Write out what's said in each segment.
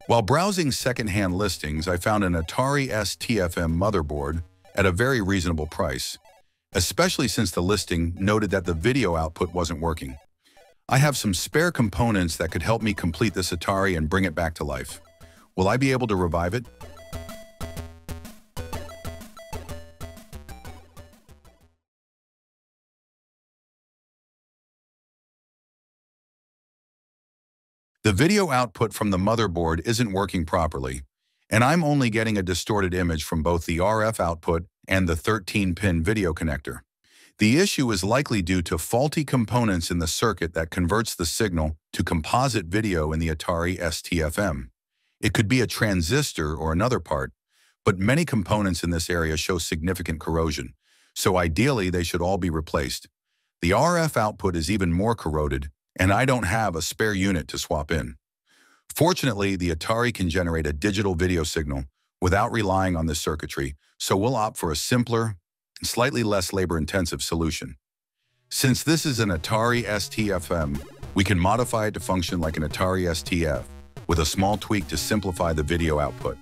While browsing secondhand listings, I found an Atari STFM motherboard at a very reasonable price, especially since the listing noted that the video output wasn't working. I have some spare components that could help me complete this Atari and bring it back to life. Will I be able to revive it? The video output from the motherboard isn't working properly, and I'm only getting a distorted image from both the RF output and the 13-pin video connector. The issue is likely due to faulty components in the circuit that converts the signal to composite video in the Atari STFM. It could be a transistor or another part, but many components in this area show significant corrosion, so ideally they should all be replaced. The RF output is even more corroded, and I don't have a spare unit to swap in. Fortunately, the Atari can generate a digital video signal without relying on this circuitry, so we'll opt for a simpler, slightly less labor-intensive solution. Since this is an Atari STFM, we can modify it to function like an Atari STF, with a small tweak to simplify the video output.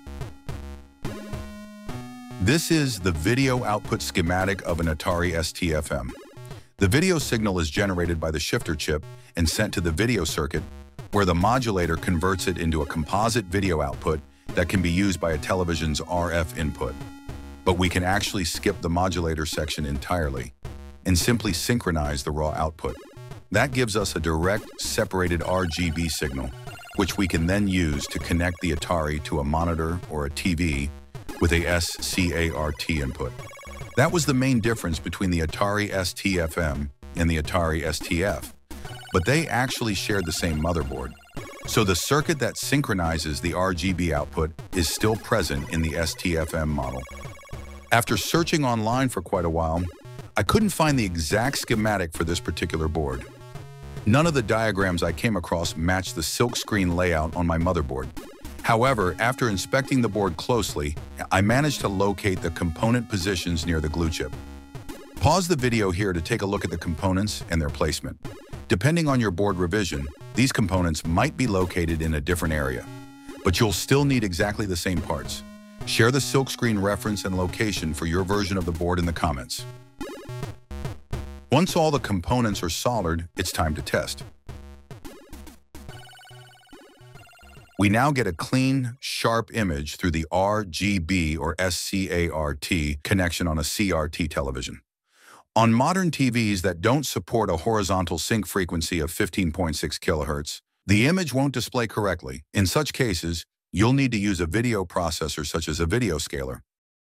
This is the video output schematic of an Atari STFM. The video signal is generated by the shifter chip and sent to the video circuit, where the modulator converts it into a composite video output that can be used by a television's RF input. But we can actually skip the modulator section entirely and simply synchronize the raw output. That gives us a direct, separated RGB signal, which we can then use to connect the Atari to a monitor or a TV with a SCART input. That was the main difference between the Atari STFM and the Atari STF, but they actually shared the same motherboard. So the circuit that synchronizes the RGB output is still present in the STFM model. After searching online for quite a while, I couldn't find the exact schematic for this particular board. None of the diagrams I came across matched the silkscreen layout on my motherboard. However, after inspecting the board closely, I managed to locate the component positions near the glue chip. Pause the video here to take a look at the components and their placement. Depending on your board revision, these components might be located in a different area, but you'll still need exactly the same parts. Share the silkscreen reference and location for your version of the board in the comments. Once all the components are soldered, it's time to test. We now get a clean, sharp image through the RGB or SCART connection on a CRT television. On modern TVs that don't support a horizontal sync frequency of 15.6 kHz, the image won't display correctly. In such cases, you'll need to use a video processor such as a video scaler.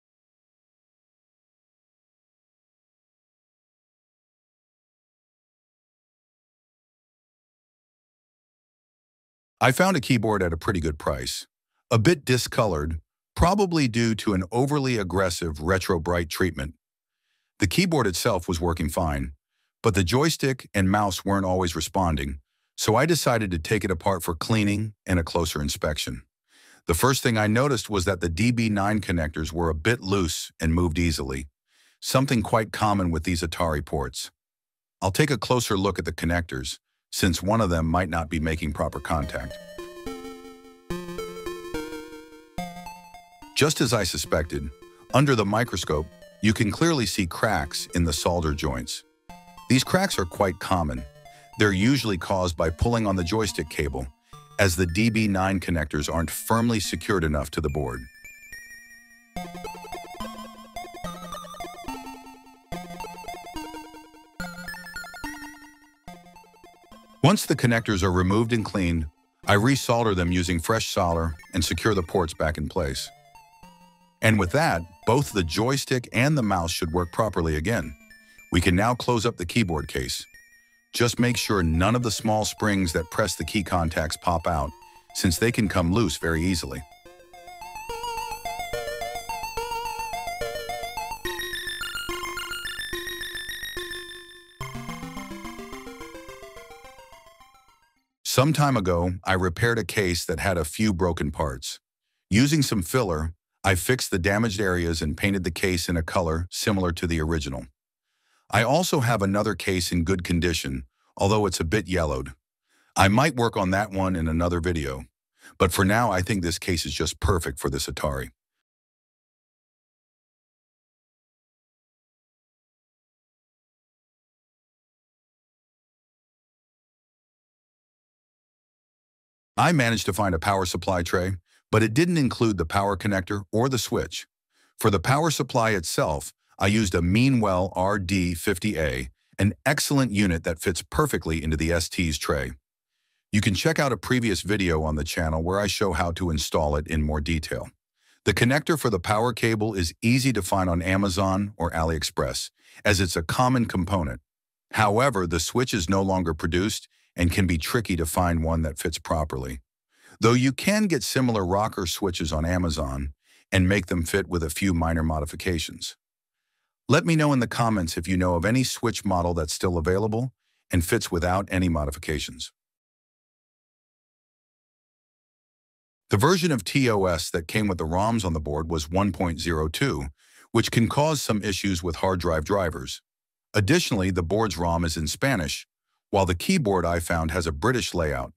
I found a keyboard at a pretty good price. A bit discolored, probably due to an overly aggressive retro bright treatment. The keyboard itself was working fine, but the joystick and mouse weren't always responding, so I decided to take it apart for cleaning and a closer inspection. The first thing I noticed was that the DB9 connectors were a bit loose and moved easily, something quite common with these Atari ports. I'll take a closer look at the connectors, since one of them might not be making proper contact. Just as I suspected, under the microscope, you can clearly see cracks in the solder joints. These cracks are quite common. They're usually caused by pulling on the joystick cable, as the DB9 connectors aren't firmly secured enough to the board. Once the connectors are removed and cleaned, I resolder them using fresh solder and secure the ports back in place. And with that, both the joystick and the mouse should work properly again. We can now close up the keyboard case. Just make sure none of the small springs that press the key contacts pop out, since they can come loose very easily. Some time ago, I repaired a case that had a few broken parts. Using some filler, I fixed the damaged areas and painted the case in a color similar to the original. I also have another case in good condition, although it's a bit yellowed. I might work on that one in another video. But for now, I think this case is just perfect for this Atari. I managed to find a power supply tray, but it didn't include the power connector or the switch. For the power supply itself, I used a Meanwell RD50A, an excellent unit that fits perfectly into the ST's tray. You can check out a previous video on the channel where I show how to install it in more detail. The connector for the power cable is easy to find on Amazon or AliExpress, as it's a common component. However, the switch is no longer produced and can be tricky to find one that fits properly. Though you can get similar rocker switches on Amazon and make them fit with a few minor modifications. Let me know in the comments if you know of any switch model that's still available and fits without any modifications. The version of TOS that came with the ROMs on the board was 1.02, which can cause some issues with hard drive drivers. Additionally, the board's ROM is in Spanish, while the keyboard I found has a British layout.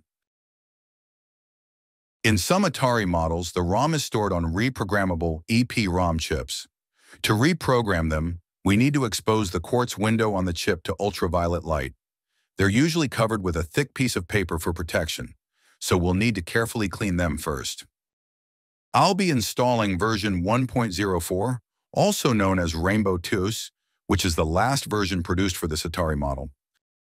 In some Atari models, the ROM is stored on reprogrammable EPROM chips. To reprogram them, we need to expose the quartz window on the chip to ultraviolet light. They're usually covered with a thick piece of paper for protection, so we'll need to carefully clean them first. I'll be installing version 1.04, also known as Rainbow TOS, which is the last version produced for this Atari model.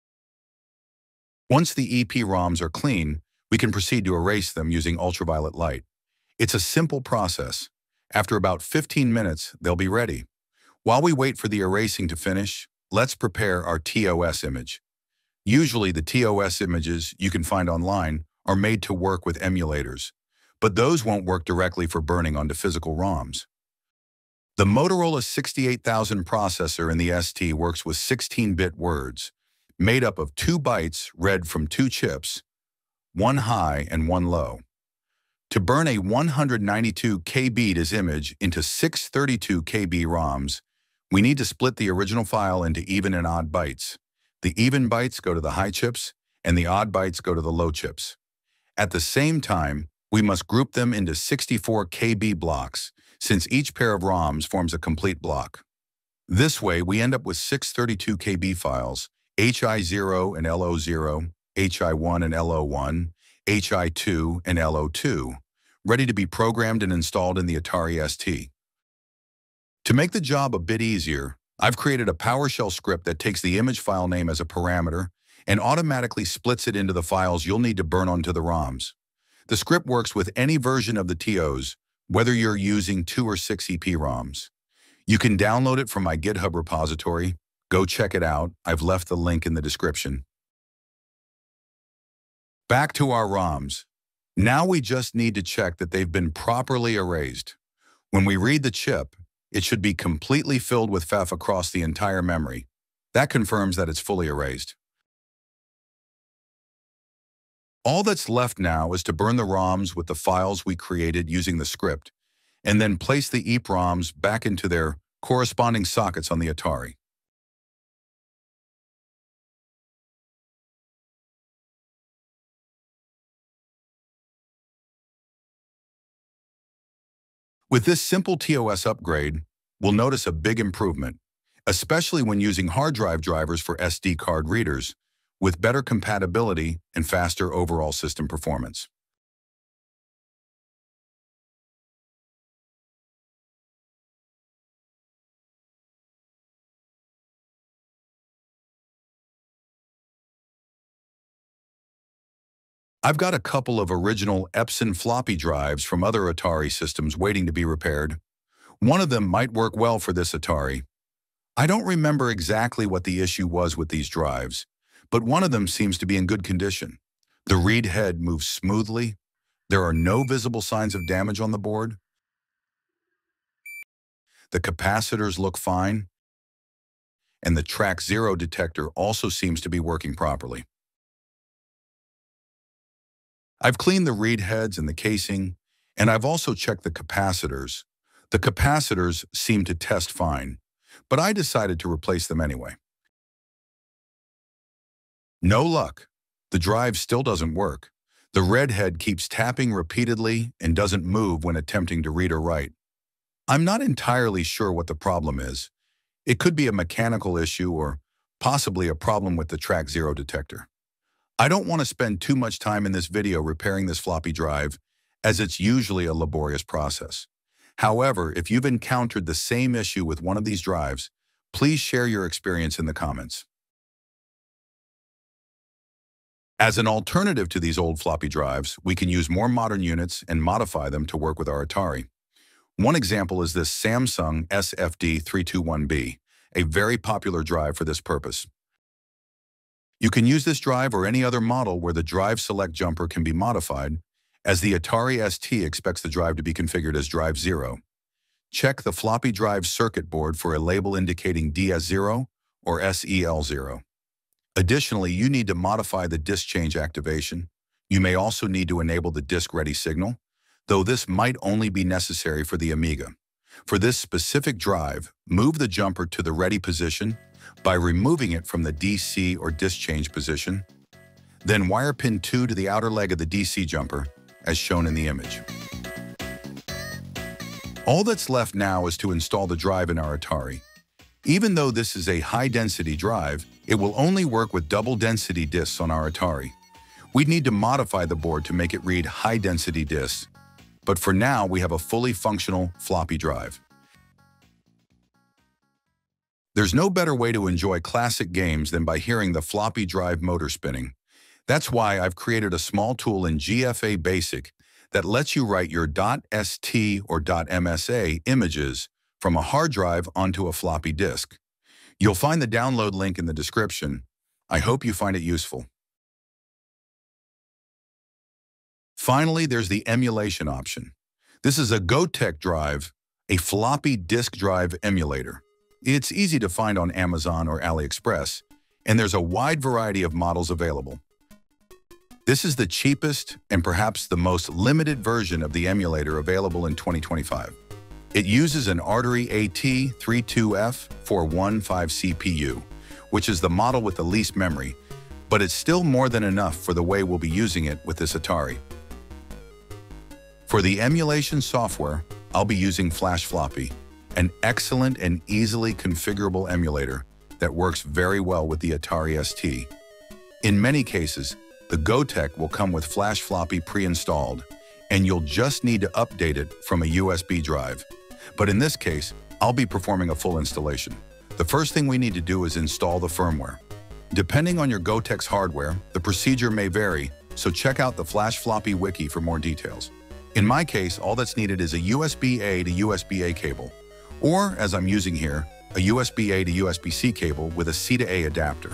Once the EPROMs are clean, we can proceed to erase them using ultraviolet light. It's a simple process. After about 15 minutes, they'll be ready. While we wait for the erasing to finish, let's prepare our TOS image. Usually the TOS images you can find online are made to work with emulators, but those won't work directly for burning onto physical ROMs. The Motorola 68000 processor in the ST works with 16-bit words, made up of 2 bytes read from 2 chips, one high and one low. To burn a 192 KB DIS image into 632 KB ROMs, we need to split the original file into even and odd bytes. The even bytes go to the high chips, and the odd bytes go to the low chips. At the same time, we must group them into 64 KB blocks, since each pair of ROMs forms a complete block. This way, we end up with 632 KB files, HI0 and LO0, HI1 and LO1, HI2 and LO2, ready to be programmed and installed in the Atari ST. To make the job a bit easier, I've created a PowerShell script that takes the image file name as a parameter and automatically splits it into the files you'll need to burn onto the ROMs. The script works with any version of the TOS, whether you're using 2 or 6 EPROMs. You can download it from my GitHub repository. Go check it out. I've left the link in the description. Back to our ROMs. Now we just need to check that they've been properly erased. When we read the chip, it should be completely filled with FEF across the entire memory. That confirms that it's fully erased. All that's left now is to burn the ROMs with the files we created using the script, and then place the EPROMs back into their corresponding sockets on the Atari. With this simple TOS upgrade, we'll notice a big improvement, especially when using hard drive drivers for SD card readers, with better compatibility and faster overall system performance. I've got a couple of original Epson floppy drives from other Atari systems waiting to be repaired. One of them might work well for this Atari. I don't remember exactly what the issue was with these drives, but one of them seems to be in good condition. The read head moves smoothly. There are no visible signs of damage on the board. The capacitors look fine, and the track 0 detector also seems to be working properly. I've cleaned the read heads and the casing, and I've also checked the capacitors. The capacitors seem to test fine, but I decided to replace them anyway. No luck. The drive still doesn't work. The red head keeps tapping repeatedly and doesn't move when attempting to read or write. I'm not entirely sure what the problem is. It could be a mechanical issue or possibly a problem with the track 0 detector. I don't want to spend too much time in this video repairing this floppy drive, as it's usually a laborious process. However, if you've encountered the same issue with one of these drives, please share your experience in the comments. As an alternative to these old floppy drives, we can use more modern units and modify them to work with our Atari. One example is this Samsung SFD321B, a very popular drive for this purpose. You can use this drive or any other model where the drive select jumper can be modified, as the Atari ST expects the drive to be configured as drive 0. Check the floppy drive circuit board for a label indicating DS0 or SEL0. Additionally, you need to modify the disk change activation. You may also need to enable the disk ready signal, though this might only be necessary for the Amiga. For this specific drive, move the jumper to the ready position by removing it from the DC or disk change position. Then wire pin 2 to the outer leg of the DC jumper, as shown in the image. All that's left now is to install the drive in our Atari. Even though this is a high-density drive, it will only work with double-density disks on our Atari. We'd need to modify the board to make it read high-density disks, but for now we have a fully functional floppy drive. There's no better way to enjoy classic games than by hearing the floppy drive motor spinning. That's why I've created a small tool in GFA Basic that lets you write your .st or .msa images from a hard drive onto a floppy disk. You'll find the download link in the description. I hope you find it useful. Finally, there's the emulation option. This is a GoTech drive, a floppy disk drive emulator. It's easy to find on Amazon or AliExpress, and there's a wide variety of models available. This is the cheapest and perhaps the most limited version of the emulator available in 2025. It uses an Artery AT32F415 CPU, which is the model with the least memory, but it's still more than enough for the way we'll be using it with this Atari. For the emulation software, I'll be using Flash Floppy, an excellent and easily configurable emulator that works very well with the Atari ST. In many cases, the GoTech will come with Flash Floppy pre-installed, and you'll just need to update it from a USB drive. But in this case, I'll be performing a full installation. The first thing we need to do is install the firmware. Depending on your GoTech's hardware, the procedure may vary, so check out the Flash Floppy wiki for more details. In my case, all that's needed is a USB-A to USB-A cable, or, as I'm using here, a USB-A to USB-C cable with a C to A adapter.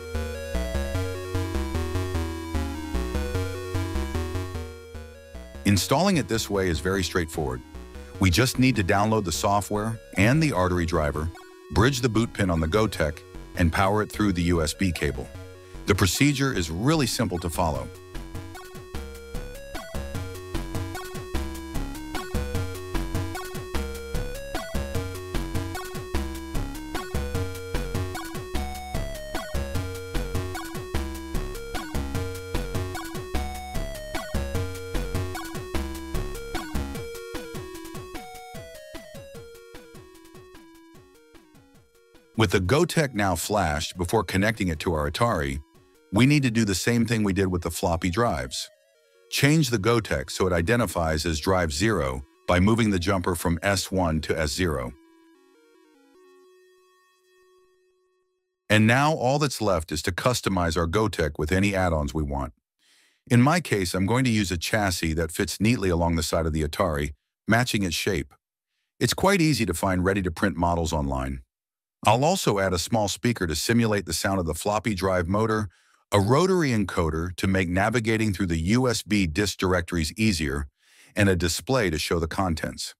Installing it this way is very straightforward. We just need to download the software and the Artery driver, bridge the boot pin on the GoTech, and power it through the USB cable. The procedure is really simple to follow. With the GoTech now flashed before connecting it to our Atari, we need to do the same thing we did with the floppy drives. Change the GoTech so it identifies as drive 0 by moving the jumper from S1 to S0. And now all that's left is to customize our GoTech with any add-ons we want. In my case, I'm going to use a chassis that fits neatly along the side of the Atari, matching its shape. It's quite easy to find ready-to-print models online. I'll also add a small speaker to simulate the sound of the floppy drive motor, a rotary encoder to make navigating through the USB disk directories easier, and a display to show the contents.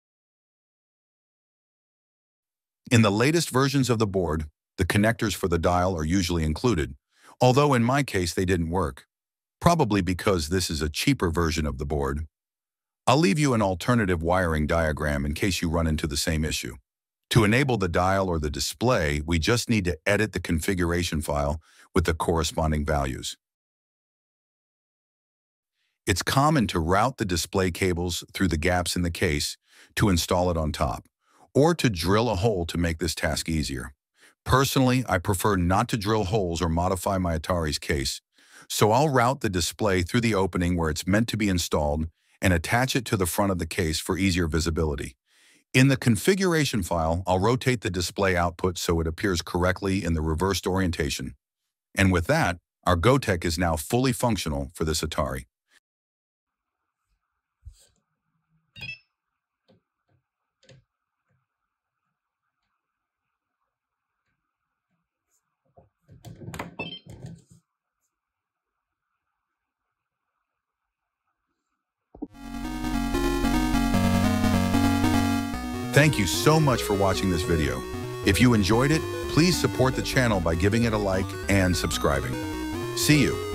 In the latest versions of the board, the connectors for the dial are usually included, although in my case they didn't work, probably because this is a cheaper version of the board. I'll leave you an alternative wiring diagram in case you run into the same issue. To enable the dial or the display, we just need to edit the configuration file with the corresponding values. It's common to route the display cables through the gaps in the case to install it on top, or to drill a hole to make this task easier. Personally, I prefer not to drill holes or modify my Atari's case, so I'll route the display through the opening where it's meant to be installed and attach it to the front of the case for easier visibility. In the configuration file, I'll rotate the display output so it appears correctly in the reversed orientation. And with that, our GoTech is now fully functional for this Atari. Thank you so much for watching this video. If you enjoyed it, please support the channel by giving it a like and subscribing. See you.